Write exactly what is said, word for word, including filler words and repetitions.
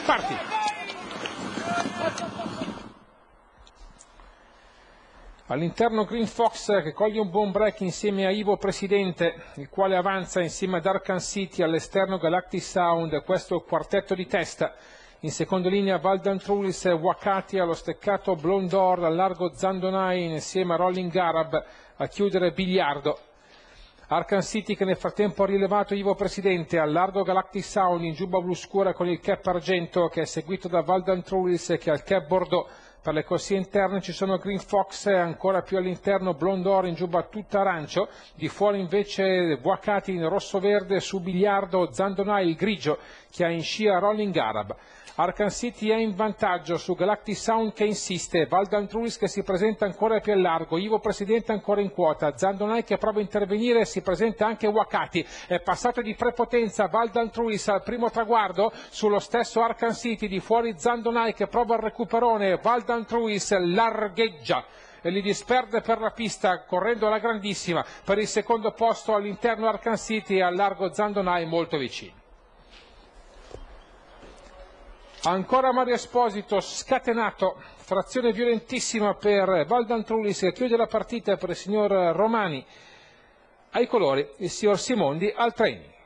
parti. All'interno Green Fox che coglie un buon break insieme a Ivo Presidente, il quale avanza insieme ad Arkham City all'esterno Galactic Sound, questo quartetto di testa. In seconda linea Valdan Trulis e Wakati allo steccato Blondor, al largo Zandonai insieme a Rolling Arab a chiudere Biliardo. Arkham City che nel frattempo ha rilevato Ivo Presidente al largo Galactic Sound in giubba blu scura con il cap argento, che è seguito da Valdan Trulis che ha il cap bordeaux. Per le corsie interne ci sono Green Fox e ancora più all'interno Blondor in giubba tutta arancio, di fuori invece Wakati in rosso-verde su Biliardo, Zandonai il grigio che ha in scia Rolling Arab. Arkham City è in vantaggio su Galactic Sound che insiste, Valdan Trulis che si presenta ancora più a largo, Ivo Presidente ancora in quota, Zandonai che prova a intervenire, si presenta anche Wakati, è passato di prepotenza Valdan Trulis al primo traguardo sullo stesso Arkham City, di fuori Zandonai che prova il recuperone, Valdan Trulis largheggia e li disperde per la pista correndo alla grandissima per il secondo posto all'interno Arkham City e al largo Zandonai molto vicino. Ancora Mario Esposito scatenato, frazione violentissima per Valdan Trulis che chiude la partita per il signor Romani. Ai colori il signor Simondi al training.